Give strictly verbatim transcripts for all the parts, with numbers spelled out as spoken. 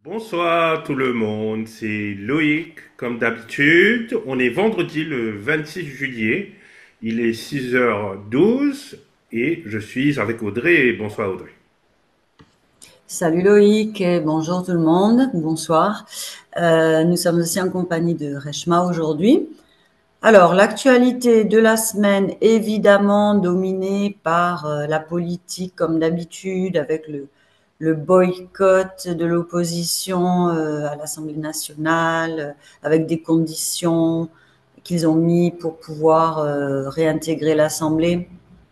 Bonsoir tout le monde, c'est Loïc. Comme d'habitude, on est vendredi le vingt-six juillet. Il est six heures douze et je suis avec Audrey. Bonsoir Audrey. Salut Loïc, et bonjour tout le monde, bonsoir. Euh, nous sommes aussi en compagnie de Reshma aujourd'hui. Alors, l'actualité de la semaine, évidemment dominée par euh, la politique comme d'habitude, avec le, le boycott de l'opposition euh, à l'Assemblée nationale, euh, avec des conditions qu'ils ont mis pour pouvoir euh, réintégrer l'Assemblée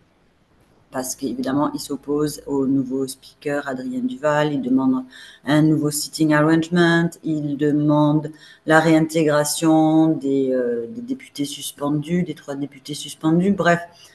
parce qu'évidemment, il s'oppose au nouveau speaker Adrien Duval, il demande un nouveau sitting arrangement, il demande la réintégration des, euh, des députés suspendus, des trois députés suspendus, bref.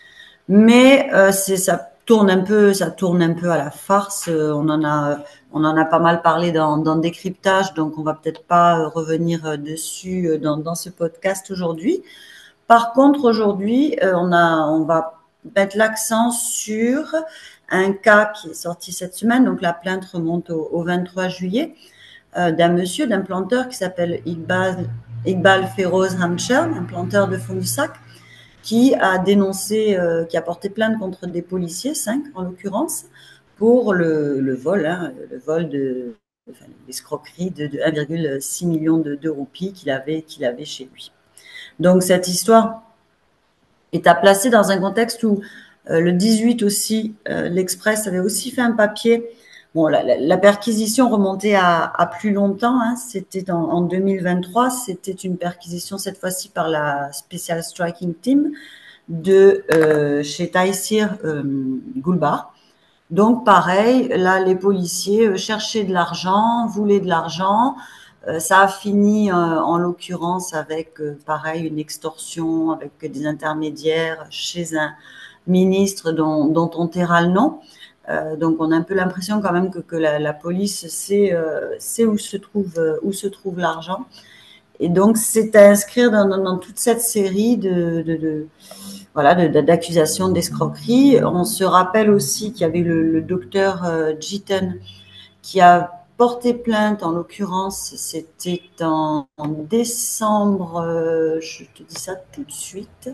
Mais euh, c'est ça tourne un peu, ça tourne un peu à la farce. Euh, On en a, on en a pas mal parlé dans, dans Décryptage, donc on va peut-être pas euh, revenir dessus euh, dans, dans ce podcast aujourd'hui. Par contre, aujourd'hui, euh, on a, on va mettre l'accent sur un cas qui est sorti cette semaine. Donc, la plainte remonte au, au vingt-trois juillet euh, d'un monsieur, d'un planteur qui s'appelle Iqbal, Iqbal Feroz Hamcher, un planteur de Fondusac, qui a dénoncé, euh, qui a porté plainte contre des policiers, cinq en l'occurrence, pour le, le vol, hein, le vol de, enfin, l'escroquerie de, de un virgule six million de, de roupies qu'il avait, qu'il avait chez lui. Donc, cette histoire est à placer dans un contexte où euh, le dix-huit aussi, euh, l'Express avait aussi fait un papier. Bon, la, la, la perquisition remontait à, à plus longtemps, hein, c'était en, en deux mille vingt-trois, c'était une perquisition cette fois-ci par la Special Striking Team de euh, chez Taïsir euh, Goulbar. Donc pareil, là les policiers euh, cherchaient de l'argent, voulaient de l'argent. Euh, ça a fini euh, en l'occurrence avec euh, pareil une extorsion avec des intermédiaires chez un ministre dont, dont on taira le nom. Euh, donc on a un peu l'impression quand même que, que la, la police sait, euh, sait où se trouve euh, où se trouve l'argent. Et donc c'est à inscrire dans, dans, dans toute cette série de, de, de voilà, d'accusations d'escroquerie. On se rappelle aussi qu'il y avait le, le docteur euh, Jiten qui a porté plainte, en l'occurrence, c'était en, en décembre, euh, je te dis ça tout de suite,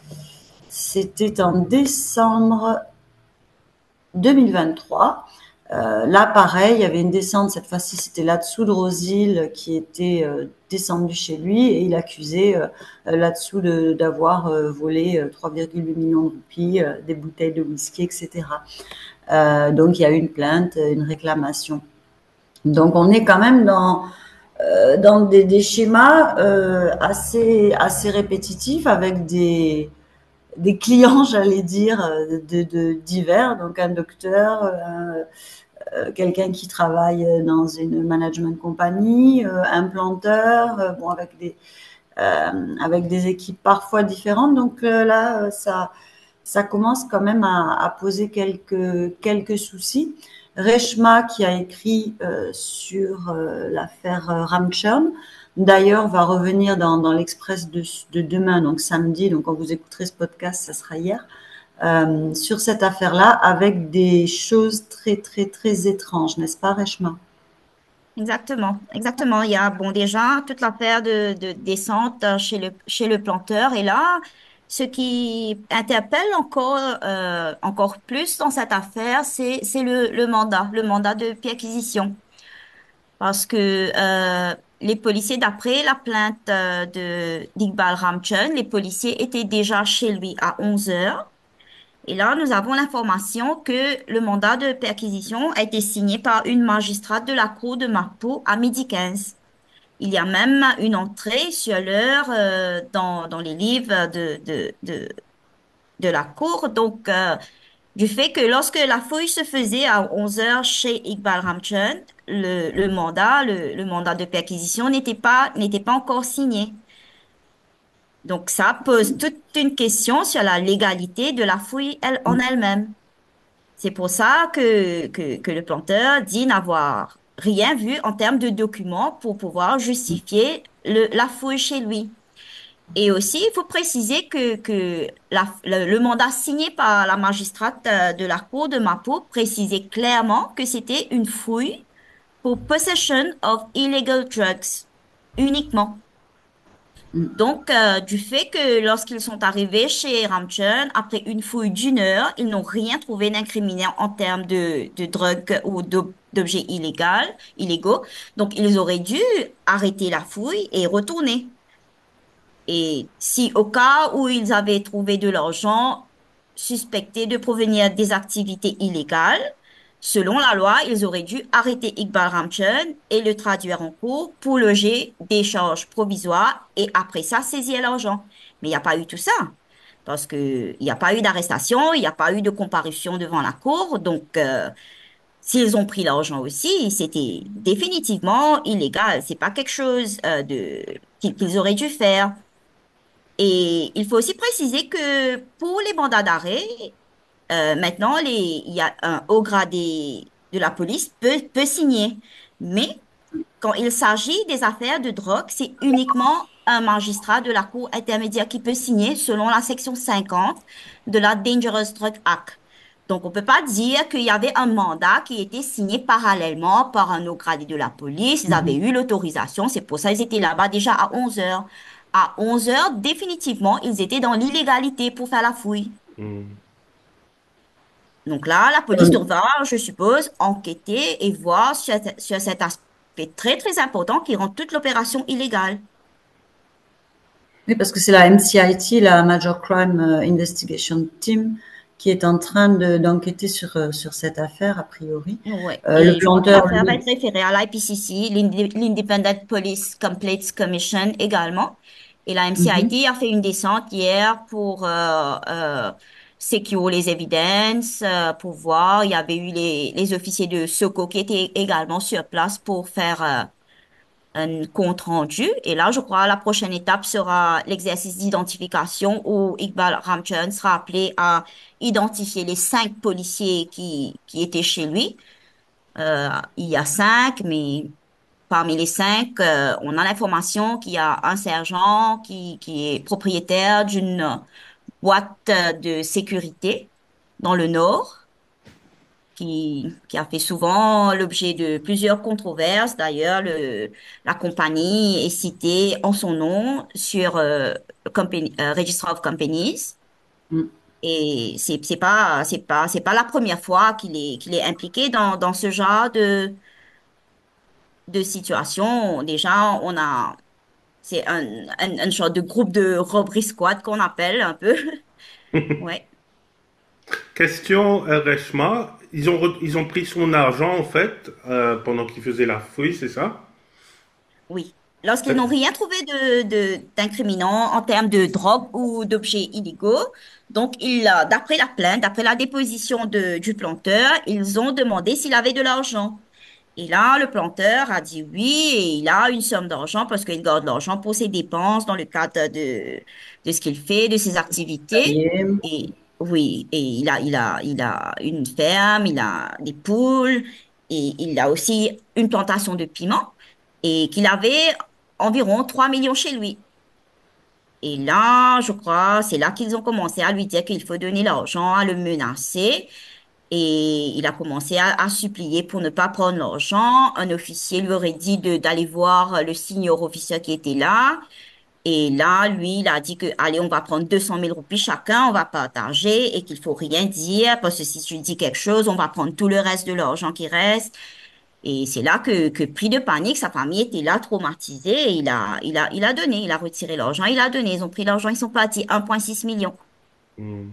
c'était en décembre deux mille vingt-trois. Euh, là, pareil, il y avait une descente, cette fois-ci, c'était là-dessous de Rosil qui était euh, descendu chez lui et il accusait euh, là-dessous de, d'avoir euh, volé euh, trois virgule huit millions de roupies, euh, des bouteilles de whisky, et cetera. Euh, donc, il y a eu une plainte, une réclamation. Donc, on est quand même dans, euh, dans des, des schémas euh, assez, assez répétitifs avec des, des clients, j'allais dire, de, de divers. Donc, un docteur, un, euh, quelqu'un qui travaille dans une management compagnie, euh, un planteur, euh, bon, avec des, euh, avec des équipes parfois différentes. Donc euh, là, ça, ça commence quand même à, à poser quelques, quelques soucis. Reshma, qui a écrit euh, sur euh, l'affaire euh, Ramchurn, d'ailleurs, va revenir dans, dans l'Express de, de demain, donc samedi. Donc, quand vous écouterez ce podcast, ça sera hier, euh, sur cette affaire-là, avec des choses très, très, très étranges, n'est-ce pas, Reshma? Exactement, exactement. Il y a, bon, déjà, toute l'affaire de, de descente euh, chez le, chez le planteur. Et là, ce qui interpelle encore, euh, encore plus dans cette affaire, c'est, c'est le, le mandat, le mandat de perquisition. Parce que euh, les policiers, d'après la plainte euh, de d'Iqbal Ramchun, les policiers étaient déjà chez lui à onze heures. Et là, nous avons l'information que le mandat de perquisition a été signé par une magistrate de la cour de Maputo à midi quinze. Il y a même une entrée sur l'heure euh, dans, dans les livres de, de, de, de la cour. Donc, euh, du fait que lorsque la fouille se faisait à onze heures chez Iqbal Ramchun, le, le mandat, le, le mandat de perquisition n'était pas, n'était pas encore signé. Donc, ça pose toute une question sur la légalité de la fouille elle, en elle-même. C'est pour ça que, que, que le planteur dit n'avoir rien vu en termes de documents pour pouvoir justifier le, la fouille chez lui. Et aussi, il faut préciser que, que la- le, le mandat signé par la magistrate euh, de la Cour de Maputo précisait clairement que c'était une fouille pour possession of illegal drugs uniquement. Mm. Donc, euh, du fait que lorsqu'ils sont arrivés chez Ramchun, après une fouille d'une heure, ils n'ont rien trouvé d'incriminant en termes de, de drogue ou d'ob- d'objets illégaux, illégaux. Donc, ils auraient dû arrêter la fouille et retourner. Et si au cas où ils avaient trouvé de l'argent suspecté de provenir des activités illégales, selon la loi, ils auraient dû arrêter Iqbal Ramchun et le traduire en cours pour loger des charges provisoires et après ça saisir l'argent. Mais il n'y a pas eu tout ça. Parce que il n'y a pas eu d'arrestation, il n'y a pas eu de comparution devant la cour. Donc, euh, s'ils ont pris l'argent aussi, c'était définitivement illégal. C'est pas quelque chose euh, de qu'ils qu'ils auraient dû faire. Et il faut aussi préciser que pour les mandats d'arrêt, euh, maintenant, les, il y a un haut gradé de la police peut, peut signer. Mais quand il s'agit des affaires de drogue, c'est uniquement un magistrat de la Cour intermédiaire qui peut signer selon la section cinquante de la Dangerous Drug Act. Donc, on ne peut pas dire qu'il y avait un mandat qui était signé parallèlement par un haut gradé de la police. Ils avaient Mhm. eu l'autorisation. C'est pour ça qu'ils étaient là-bas déjà à onze heures. À onze heures, définitivement, ils étaient dans l'illégalité pour faire la fouille. Hmm. Donc là, la police Euh, devra, je suppose, enquêter et voir sur, sur cet aspect très, très important qui rend toute l'opération illégale. Oui, parce que c'est la M C I T, la Major Crime euh, Investigation Team, qui est en train de- d'enquêter sur, euh, sur cette affaire, a priori. Ouais. Euh, le Et je crois que planteur, l'affaire va lui, être référée à l'I P C C, l'Inde- l'Independent Police Complaints Commission également. Et la mhm, M C I T a fait une descente hier pour euh, euh, secure les évidences, euh, pour voir. Il y avait eu les, les officiers de Soko qui étaient également sur place pour faire euh, un compte rendu. Et là, je crois, la prochaine étape sera l'exercice d'identification où Iqbal Ramchan sera appelé à identifier les cinq policiers qui, qui étaient chez lui. Euh, il y a cinq, mais parmi les cinq, euh, on a l'information qu'il y a un sergent qui, qui est propriétaire d'une boîte de sécurité dans le Nord qui, qui a fait souvent l'objet de plusieurs controverses. D'ailleurs, le, la compagnie est citée en son nom sur euh, company, euh, Register of Companies. mm. Et c'est c'est pas c'est pas c'est pas la première fois qu'il est qu'il est impliqué dans dans ce genre de de situation. Déjà, on a c'est un un, un genre de groupe de robbery squad qu'on appelle un peu. Ouais. Question, euh, Reshma. Ils ont, re- ils ont pris son argent, en fait, euh, pendant qu'ils faisaient la fouille, c'est ça? Oui. Lorsqu'ils n'ont D'accord. rien trouvé de, de, d'incriminant en termes de drogue ou d'objets illégaux, donc il, a- d'après la plainte, d'après la déposition de, du planteur, ils ont demandé s'il avait de l'argent. Et là, le planteur a dit oui et il a une somme d'argent parce qu'il garde l'argent pour ses dépenses dans le cadre de, de ce qu'il fait, de ses activités. Xavier. Et oui, et il a, il a, il a une ferme, il a des poules et il a aussi une plantation de piments et qu'il avait environ trois millions chez lui. Et là, je crois, c'est là qu'ils ont commencé à lui dire qu'il faut donner l'argent, à le menacer. Et il a commencé à, à supplier pour ne pas prendre l'argent. Un officier lui aurait dit de d'aller voir le senior officier qui était là. Et là, lui, il a dit que, allez, on va prendre deux cent mille roupies chacun, on va partager et qu'il faut rien dire parce que si tu dis quelque chose, on va prendre tout le reste de l'argent qui reste. Et c'est là que, que pris de panique, sa famille était là, traumatisée, et il a, il a, il a donné, il a retiré l'argent, il a donné, ils ont pris l'argent, ils sont partis, un virgule six million. Hmm.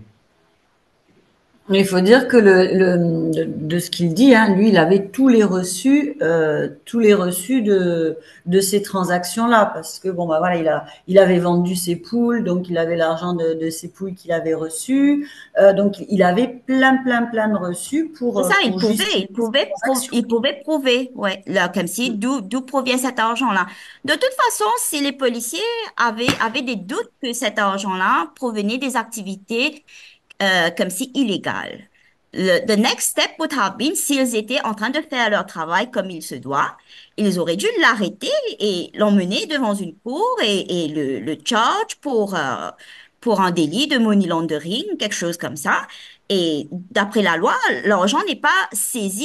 Il faut dire que le, le- de, de ce qu'il dit, hein, lui, il avait tous les reçus, euh, tous les reçus de, de ces transactions-là, parce que bon, bah voilà, il a, il avait vendu ses poules, donc il avait l'argent de, de ses poules qu'il avait reçues, euh, donc il avait plein, plein, plein de reçus pour, C'est euh, ça, il pour pouvait, justifier il ces pouvait, prou- transactions. il pouvait prouver, ouais, là, comme si, d'où, d'où provient cet argent-là. De toute façon, si les policiers avaient, avaient des doutes que cet argent-là provenait des activités euh, comme si illégales, le the next step would have been, s'ils étaient en train de faire leur travail comme il se doit, ils auraient dû l'arrêter et l'emmener devant une cour et, et le, le charge pour, euh, pour un délit de money laundering, quelque chose comme ça. Et d'après la loi, l'argent n'est pas saisi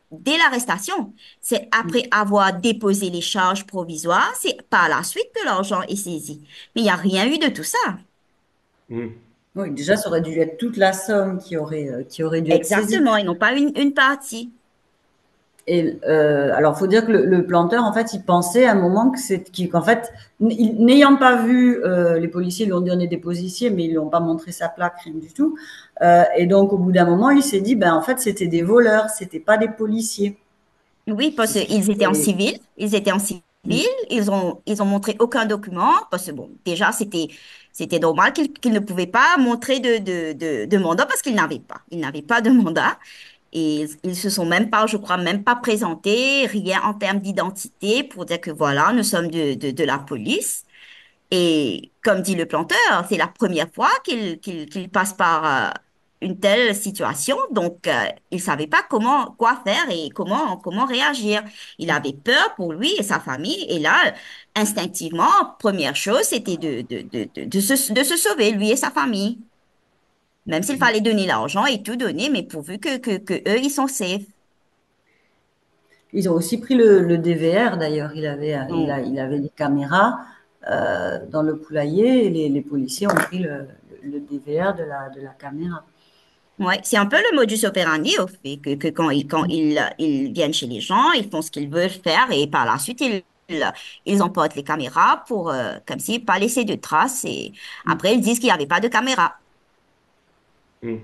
dès l'arrestation. C'est après avoir déposé les charges provisoires, c'est par la suite que l'argent est saisi. Mais il n'y a rien eu de tout ça. Hmm. Oui, déjà, ça aurait dû être toute la somme qui aurait, euh, qui aurait dû être saisie. Exactement, ils n'ont pas une, une partie. Et euh, alors, faut dire que le, le planteur, en fait, il pensait à un moment que c'est qu'il- qu'en fait, n- n'ayant pas vu, euh, les policiers lui ont donné des policiers, mais ils lui ont pas montré sa plaque, rien du tout. Euh, et donc, au bout d'un moment, il s'est dit, ben en fait, c'était des voleurs, c'était pas des policiers. Oui, C'est parce ce qui qu'ils étaient en fait. civil, ils étaient en civil, ils ont, ils ont montré aucun document, parce que bon, déjà, c'était, c'était normal qu'ils qu'ils ne pouvaient pas montrer de, de, de, de mandat parce qu'ils n'avaient pas. Ils n'avaient pas de mandat. Et ils, ils se sont même pas, je crois, même pas présentés, rien en termes d'identité pour dire que voilà, nous sommes de, de, de la police. Et comme dit le planteur, c'est la première fois qu'il qu'il, qu'il passe par euh, une telle situation. Donc, euh, il savait pas comment, quoi faire et comment, comment réagir. Il avait peur pour lui et sa famille. Et là, instinctivement, première chose, c'était de, de, de, de, de se, de se sauver, lui et sa famille. Même s'il fallait donner l'argent et tout donner, mais pourvu que, que, que eux, ils sont safe. Ils ont aussi pris le, le D V R d'ailleurs. Il avait, euh, il Donc, a, il avait des caméras euh, dans le poulailler et les, les policiers ont pris le, le D V R de la, de la caméra. ouais, c'est un peu le modus operandi au fait que, que quand ils, quand ils, ils viennent chez les gens, ils font ce qu'ils veulent faire et par la suite, ils, ils, ils emportent les caméras pour, euh, comme si, pas laisser de traces et après, ils disent qu'il n'y avait pas de caméra. Hmm.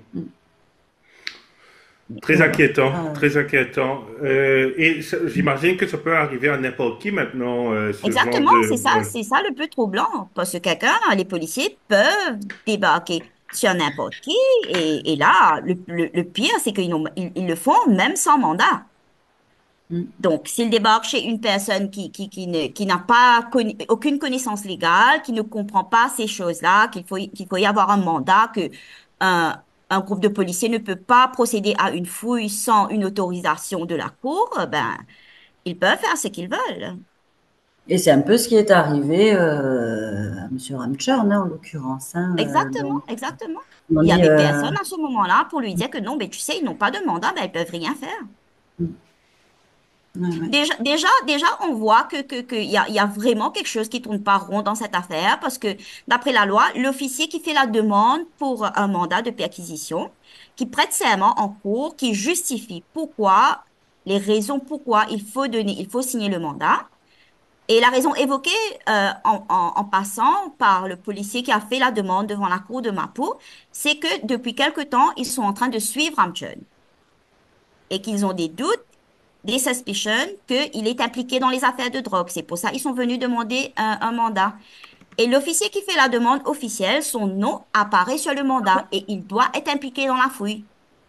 Mais Très Voilà. inquiétant, Ah, très inquiétant. Euh, et ça- j'imagine que ça peut arriver à n'importe qui maintenant, euh, ce genre exactement, c'est de... ça, Ouais. c'est ça le plus troublant parce que quelqu'un, les policiers peuvent débarquer sur n'importe qui et, et là, le, le, le pire, c'est qu'ils n'ont- ils, ils le font même sans mandat. mm. Donc, s'il débarque chez une personne qui, qui, qui ne, qui n'a pas conna- aucune connaissance légale, qui ne comprend pas ces choses-là, qu'il faut, y- qu'il faut y avoir un mandat, que un, un groupe de policiers ne peut pas procéder à une fouille sans une autorisation de la cour, ben, ils peuvent faire ce qu'ils veulent. Et c'est un peu ce qui est arrivé euh, à M. Ramchorn, hein, en l'occurrence. Hein, euh, Exactement, donc, exactement. on Il y est, avait euh, personne à ce moment-là pour lui dire que non, mais tu sais, ils n'ont pas de mandat, ben, ils peuvent rien faire. ouais, ouais. Déjà, déjà, déjà, on voit que, que, que y a, il y a vraiment quelque chose qui tourne pas rond dans cette affaire parce que, d'après la loi, l'officier qui fait la demande pour un mandat de perquisition, qui prête serment en cours, qui justifie pourquoi, les raisons pourquoi il faut donner, il faut signer le mandat. Et la raison évoquée euh, en, en, en passant par le policier qui a fait la demande devant la cour de Mapo, c'est que depuis quelque temps, ils sont en train de suivre Amchun et qu'ils ont des doutes, des suspicions qu'il est impliqué dans les affaires de drogue. C'est pour ça qu'ils sont venus demander un, un mandat. Et l'officier qui fait la demande officielle, son nom apparaît sur le mandat et il doit être impliqué dans la fouille.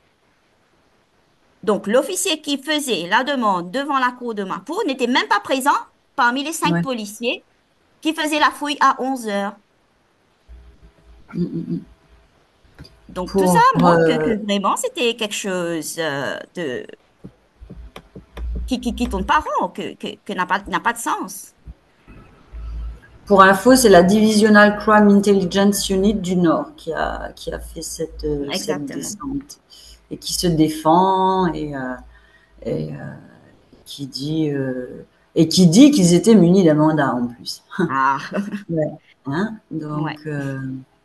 Donc, l'officier qui faisait la demande devant la cour de Mapo n'était même pas présent parmi les cinq Ouais. policiers qui faisaient la fouille à onze heures. Mm, mm, mm. Donc, tout ça Pour, montre que, euh, que vraiment, c'était quelque chose euh, de, qui, qui, qui tourne pas rond, que, que, que n'a pas, n'a pas de sens. pour info, c'est la Divisional Crime Intelligence Unit du Nord qui a, qui a fait cette, euh, cette Exactement. descente et qui se défend et, euh, et euh, qui dit euh, et qui dit qu'ils étaient munis d'un mandat en plus. Ah, Ouais. Hein? ouais. Donc, euh,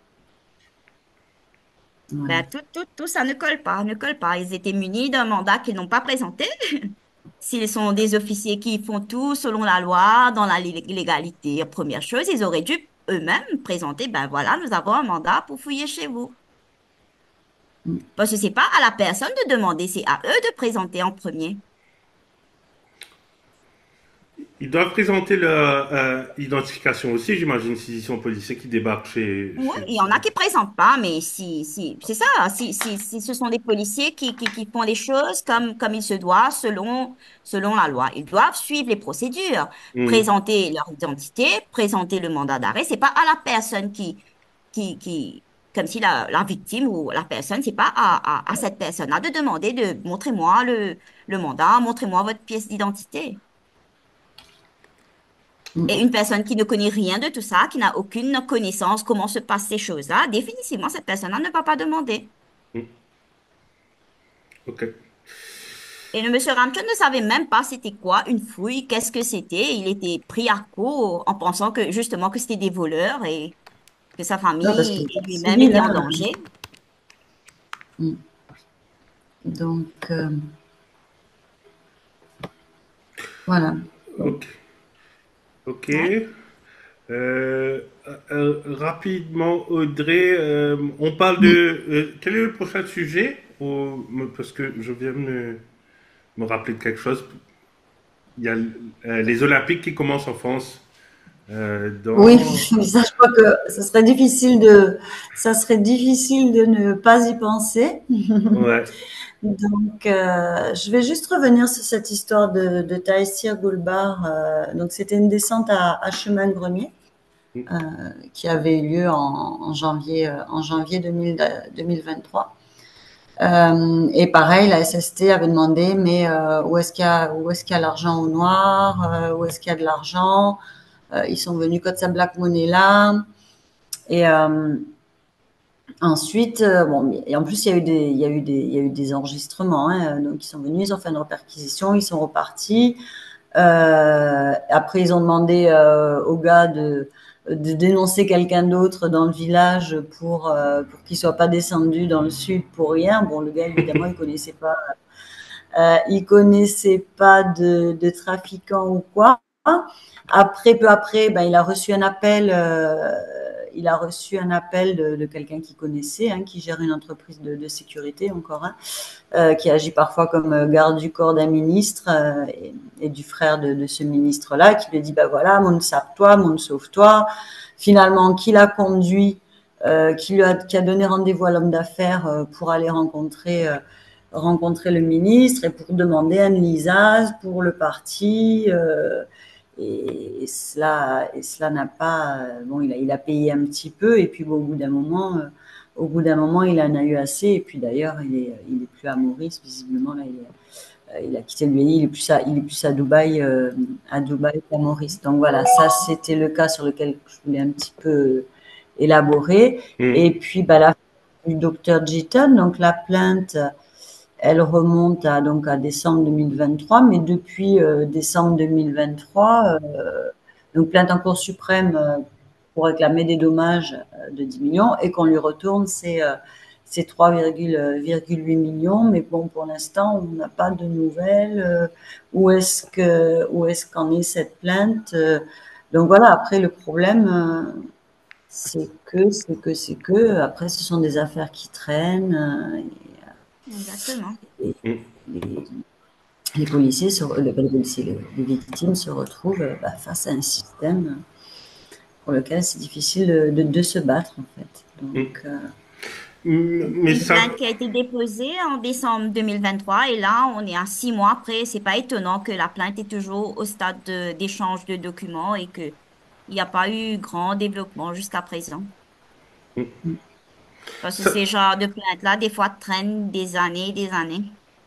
Ben, voilà. tout, tout, tout ça ne colle pas, ne colle pas. Ils étaient munis d'un mandat qu'ils n'ont pas présenté. S'ils sont des officiers qui font tout selon la loi, dans la lé- légalité, première chose, ils auraient dû eux-mêmes présenter, ben voilà, nous avons un mandat pour fouiller chez vous. Parce que c'est pas à la personne de demander, c'est à eux de présenter en premier. Ils doivent présenter leur euh, identification aussi, j'imagine, s'ils sont policiers qui débarquent chez... Oui, chez... il y en a qui présentent pas, mais si, si, c'est ça, si, si, si ce sont des policiers qui, qui, qui font les choses comme, comme il se doit, selon, selon la loi, ils doivent suivre les procédures, Hmm. présenter leur identité, présenter le mandat d'arrêt. C'est pas à la personne qui, qui, qui, comme si la, la victime ou la personne, c'est pas à, à, à cette personne-là de demander de montrez-moi le, le mandat, montrez-moi votre pièce d'identité. Et une personne qui ne connaît rien de tout ça, qui n'a aucune connaissance comment se passent ces choses-là, définitivement, cette personne-là ne va pas demander. Hmm. Ok. Et le monsieur Ramchon ne savait même pas c'était quoi une fouille, qu'est-ce que c'était. Il était pris à court en pensant que justement que c'était des voleurs et que sa Non, parce famille qu'il et est lui-même civil, étaient en hein. danger. Mm. Donc, euh, voilà. Ok. Ok. Ouais. Euh, euh, rapidement, Audrey, euh, on parle de... Mm. euh, quel est le prochain sujet? Ou- parce que je viens de me, me rappeler de quelque chose. Il y a euh, les Olympiques qui commencent en France euh, Oui, dans... mais ça, je crois que ça serait difficile de, ça serait difficile de ne pas y penser. Ouais. Donc, euh, je vais juste revenir sur cette histoire de, de Taïsir Goulbar. Euh, donc, c'était une descente à, à Chemin-Grenier euh, qui avait eu lieu en, en janvier, euh, en janvier deux mille, deux mille vingt-trois. Euh, et pareil, la S S T avait demandé, mais euh, où est-ce qu'il y a, où est-ce qu'il y a l'argent au noir, euh, où est-ce qu'il y a de l'argent. Euh, ils sont venus quand sa black money là. Et euh, ensuite, euh, bon, et en plus, il y a eu des, il y a eu des, il y a eu des enregistrements. Hein, donc, ils sont venus, ils ont fait une réperquisition, ils sont repartis. Euh, après, ils ont demandé euh, au gars de, de dénoncer quelqu'un d'autre dans le village pour, euh, pour qu'il soit pas descendu dans le sud pour rien. Bon, le gars, évidemment, il connaissait pas, euh, il connaissait pas de, de trafiquants ou quoi. Après, peu après, ben, il a reçu un appel. Euh, il a reçu un appel de, de quelqu'un qu'il connaissait, hein, qui gère une entreprise de, de sécurité encore, hein, euh, qui agit parfois comme euh, garde du corps d'un ministre euh, et, et du frère de, de ce ministre-là, qui lui dit bah voilà, mon sauve-toi, mon sauve-toi. Finalement, qui l'a conduit, euh, qui lui a, qui a donné rendez-vous à l'homme d'affaires euh, pour aller rencontrer. Euh, rencontrer le ministre et pour demander un lisage pour le parti. Euh, et, et cela, et cela n'a pas. Bon, il a, il a payé un petit peu et puis bon, au bout d'un moment, euh, au bout d'un moment, il en a eu assez. Et puis d'ailleurs, il est, il est plus à Maurice visiblement là. Il, est, il a quitté le pays. Il est plus à, il est plus à Dubaï, euh, à Dubaï qu'à Maurice. Donc voilà, ça c'était le cas sur lequel je voulais un petit peu élaborer. Et Mhm. puis bah, la du docteur Jeaton, donc la plainte elle remonte à, donc à décembre deux mille vingt-trois, mais depuis euh, décembre deux mille vingt-trois, euh, donc plainte en Cour suprême euh, pour réclamer des dommages euh, de dix millions et qu'on lui retourne c'est euh, c'est trois virgule huit millions. Mais bon, pour l'instant, on n'a pas de nouvelles. Euh, où est-ce que où est-ce qu'en est cette plainte? Euh, Donc voilà. Après, le problème, euh, c'est que c'est que c'est que après, ce sont des affaires qui traînent. Euh, Exactement. et, Mhm. les, les policiers, se, les, policiers les, les victimes se retrouvent euh, bah, face à un système pour lequel c'est difficile de, de, de, se battre en fait. Donc, euh, Mais Une ça, plainte qui a été déposée en décembre deux mille vingt-trois et là, on est à six mois après. C'est pas étonnant que la plainte est toujours au stade de- d'échange de documents et que il n'y a pas eu grand développement jusqu'à présent. Parce que ça, ces genres de plaintes-là, des fois, traînent des années et des années.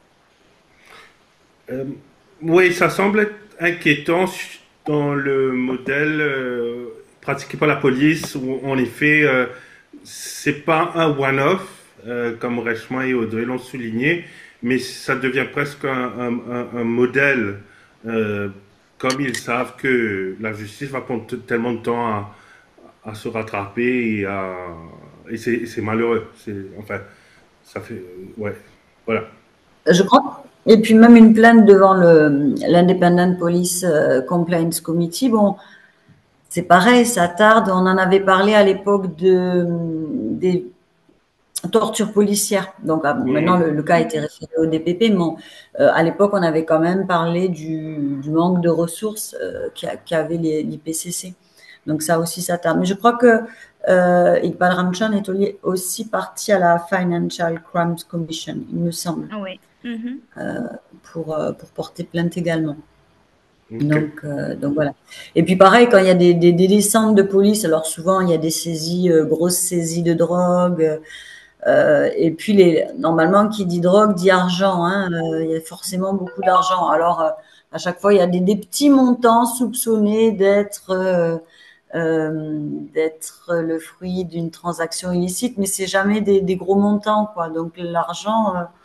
euh, oui, ça semble être inquiétant dans le modèle euh, pratiqué par la police où en effet euh, c'est pas un one-off euh, comme Reshma et Audrey l'ont souligné, mais ça devient presque un, un, un, un modèle euh, comme ils savent que la justice va prendre tellement de temps à, à se rattraper et, à, et c'est, c'est malheureux. C'est, enfin, ça fait. Euh, ouais. Voilà. je crois. Et puis même une plainte devant le l'Independent Police Complaints Committee, bon, c'est pareil, ça tarde. On en avait parlé à l'époque de des torture policière. Donc ah, maintenant, Mhm. le, le, cas a été référé au D P P, mais euh, à l'époque, on avait quand même parlé du, du manque de ressources euh, qu'avait l'I P C C. Donc ça aussi, ça tarde. Mais je crois que euh, Iqbal Ramchan est aussi parti à la Financial Crimes Commission, il me semble, Oui. Mhm. euh, pour, euh, pour porter plainte également. Ok. Donc, euh, donc voilà. Et puis pareil, quand il y a des, des, des descentes de police, alors souvent il y a des saisies, euh, grosses saisies de drogue. Euh, et puis, les, normalement, qui dit drogue dit argent. Hein, euh, il y a forcément beaucoup d'argent. Alors, euh, à chaque fois, il y a des, des petits montants soupçonnés d'être euh, euh, d'être le fruit d'une transaction illicite, mais c'est jamais des, des gros montants, quoi. Donc, l'argent, euh,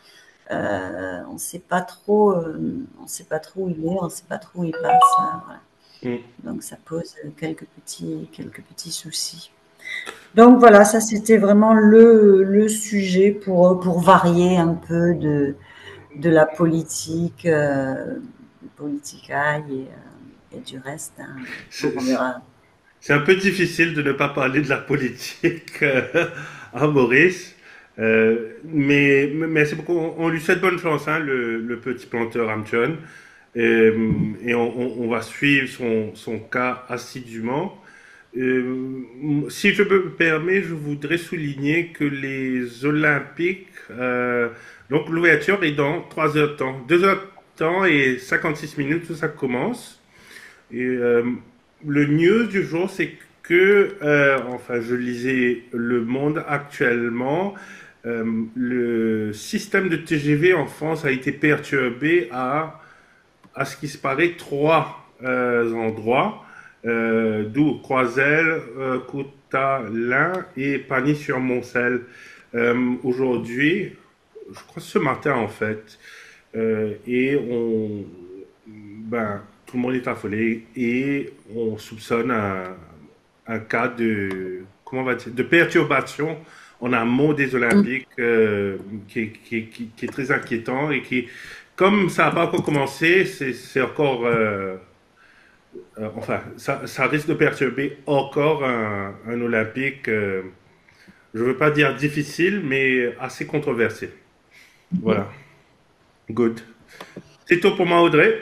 Euh, on ne sait pas trop, euh, on sait pas trop où il est, on ne sait pas trop où il passe. euh, voilà. Mm. Donc ça pose quelques petits, quelques petits soucis. Donc voilà, ça c'était vraiment le, le sujet pour, pour varier un peu de, de la politique, euh, politicaille et, euh, et du reste, hein. Donc C'est on verra. c'est un peu difficile de ne pas parler de la politique euh, à Maurice. Euh, mais mais c'est beaucoup, on, on lui souhaite bonne chance, hein, le, le petit planteur Amchon. Et, et on, on- on va suivre son, son cas assidûment. Euh, Si je me permets, je voudrais souligner que les Olympiques, euh, donc l'ouverture est dans trois heures de temps. deux heures de temps et cinquante-six minutes, tout ça commence. Et euh, le news du jour, c'est que, euh, enfin, je lisais Le Monde actuellement, euh, le système de T G V en France a été perturbé à à ce qui se paraît, trois euh, endroits, euh, d'où Croisel, euh, Courtalin et Pagny-sur-Moncel. Euh, Aujourd'hui, je crois ce matin en fait, euh, et on, ben, tout le monde est affolé et on soupçonne un, un cas de, comment on va dire, de perturbation en amont des Olympiques euh, qui, est- qui, est- qui- qui est très inquiétant et qui, comme ça n'a pas encore commencé, c'est c'est encore, euh, euh, enfin, ça, ça risque de perturber encore un, un Olympique, euh, je veux pas dire difficile, mais assez controversé. Voilà, good. C'est tout pour moi, Audrey.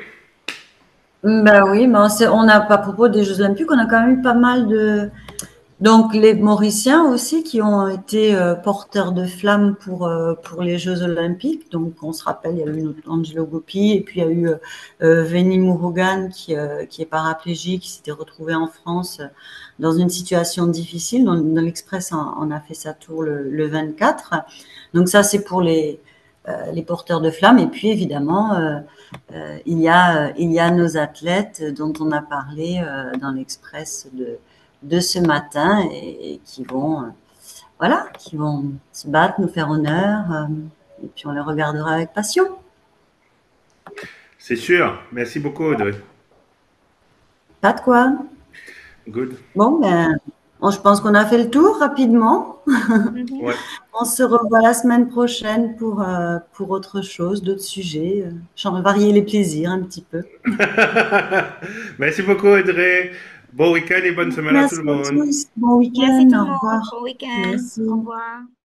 Ben oui, mais on, sait- on a, à propos des Jeux Olympiques, on a quand même eu pas mal de, donc les Mauriciens aussi qui ont été euh, porteurs de flammes pour, euh, pour les Jeux Olympiques. Donc on se rappelle, il y a eu notre Angelo Gopi et puis il y a eu euh, euh, Veni Murugan qui, euh, qui est paraplégique, qui s'était retrouvé en France euh, dans une situation difficile. Dans, dans l'Express, on, on a fait sa tour le, le vingt-quatre. Donc ça, c'est pour les, euh, les porteurs de flammes. Et puis évidemment, euh, euh, il, y a, il y a nos athlètes dont on a parlé euh, dans l'Express de de ce matin et, et qui vont, euh, voilà, qui vont se battre, nous faire honneur, euh, et puis on les regardera avec passion. C'est sûr. Merci beaucoup, Audrey. Pas de quoi. Good. Bon, ben, bon, je pense qu'on a fait le tour rapidement. Mhm. Ouais. On se revoit la semaine prochaine pour, euh, pour autre chose, d'autres sujets. Euh, J'en varier les plaisirs un petit peu. Merci beaucoup, Audrey. Bon week-end et bonne semaine à tout le Merci à monde. tous. Bon Merci tout week-end. le Au monde. revoir. Bon week-end. Merci. Au revoir.